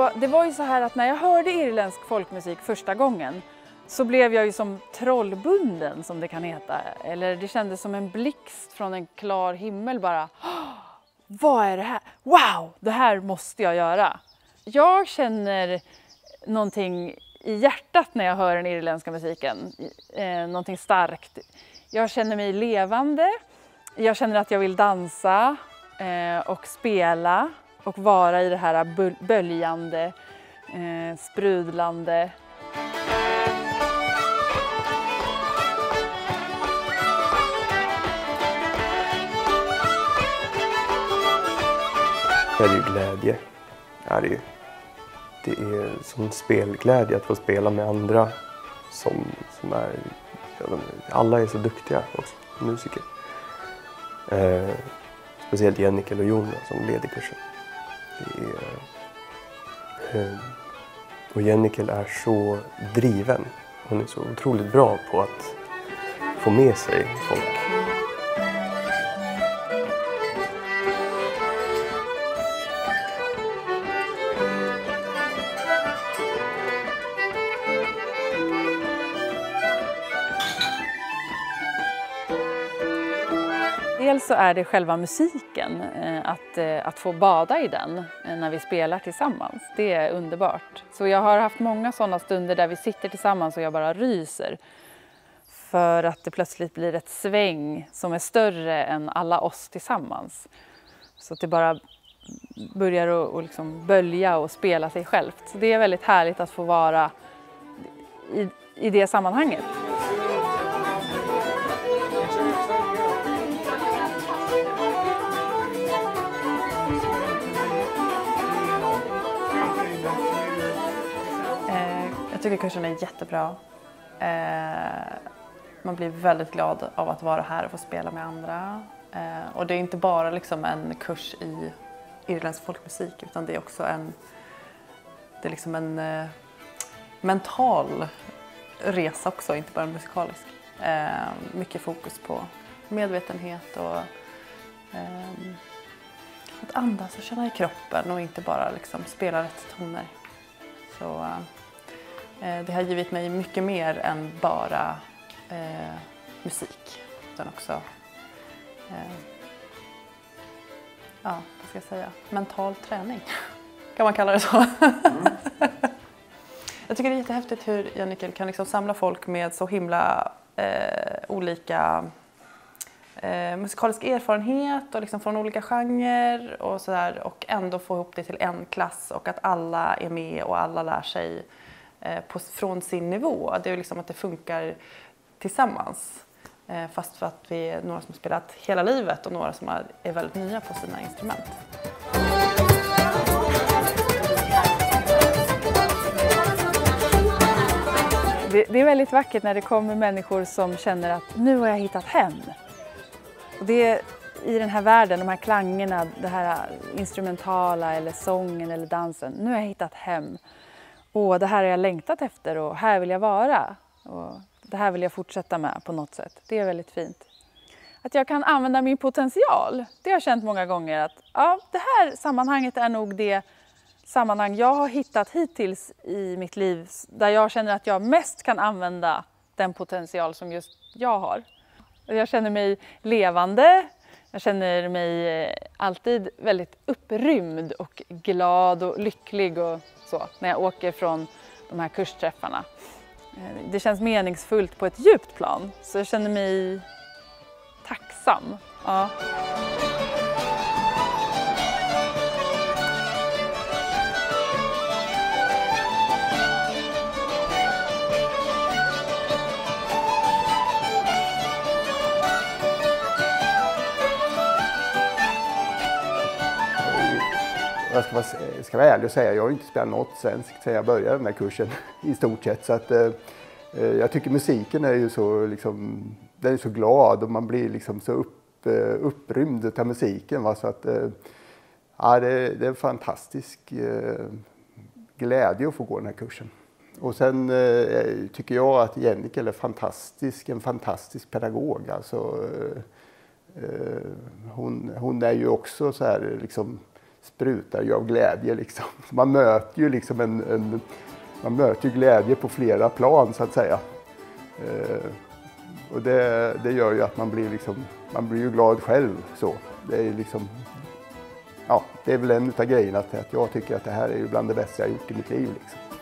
Ja, det var ju så här att när jag hörde irländsk folkmusik första gången så blev jag ju som trollbunden, som det kan heta. Eller det kändes som en blixt från en klar himmel bara. Vad är det här? Wow, det här måste jag göra. Jag känner någonting i hjärtat när jag hör den irländska musiken. Någonting starkt. Jag känner mig levande. Jag känner att jag vill dansa och spela och vara i det här böljande, sprudlande. Det är ju glädje. Ja, det är som spelglädje att få spela med andra som är... Alla är så duktiga också, musiker. Speciellt Jennikel och Jon som leder kursen. Och Jennikel är så driven. Hon är så otroligt bra på att få med sig folk. Dels så är det själva musiken, att få bada i den när vi spelar tillsammans. Det är underbart. Så jag har haft många sådana stunder där vi sitter tillsammans och jag bara ryser. För att det plötsligt blir ett sväng som är större än alla oss tillsammans. Så att det bara börjar att liksom bölja och spela sig självt. Så det är väldigt härligt att få vara i det sammanhanget. Jag tycker kursen är jättebra. Man blir väldigt glad av att vara här och få spela med andra. Och det är inte bara liksom en kurs i irländsk folkmusik utan det är också en mental resa också, inte bara en musikalisk. Mycket fokus på medvetenhet och att andas och känna i kroppen och inte bara liksom spela rätt toner. Så det har givit mig mycket mer än bara musik, utan också vad ska jag säga, mental träning kan man kalla det så. Jag tycker det är jättehäftigt hur Jennikel kan liksom samla folk med så himla olika musikalisk erfarenhet och liksom från olika genrer och sådär, och ändå få ihop det till en klass och att alla är med och alla lär sig från sin nivå. Det är liksom att det funkar tillsammans. Fast för att vi är några som har spelat hela livet och några som är väldigt nya på sina instrument. Det är väldigt vackert när det kommer människor som känner att nu har jag hittat hem. Och det är i den här världen, de här klangerna, det här instrumentala eller sången eller dansen. Nu har jag hittat hem. Och det här har jag längtat efter och här vill jag vara. Och det här vill jag fortsätta med på något sätt. Det är väldigt fint. Att jag kan använda min potential. Det har jag känt många gånger att det här sammanhanget är nog det sammanhang jag har hittat hittills i mitt liv. Där jag känner att jag mest kan använda den potential som just jag har. Jag känner mig levande. Jag känner mig alltid väldigt upprymd och glad och lycklig och så när jag åker från de här kursträffarna. Det känns meningsfullt på ett djupt plan, så jag känner mig tacksam. Ja. Jag ska vara ärlig och säga, jag har inte spelat något svenskt sedan jag började den här kursen i stort sett. Så att, jag tycker musiken är ju så, liksom, den är så glad och man blir liksom så upprymd av musiken. Va? Så att, det är en fantastisk glädje att få gå den här kursen. Och sen tycker jag att Jennikel är en fantastisk pedagog. Alltså, hon är ju också så här liksom sprutar ju av glädje liksom. Så man möter ju liksom man möter ju glädje på flera plan så att säga. Och det gör ju att man blir ju glad själv så. Det är liksom, ja, det är väl en utav grejerna att jag tycker att det här är ju bland det bästa jag gjort i mitt liv liksom.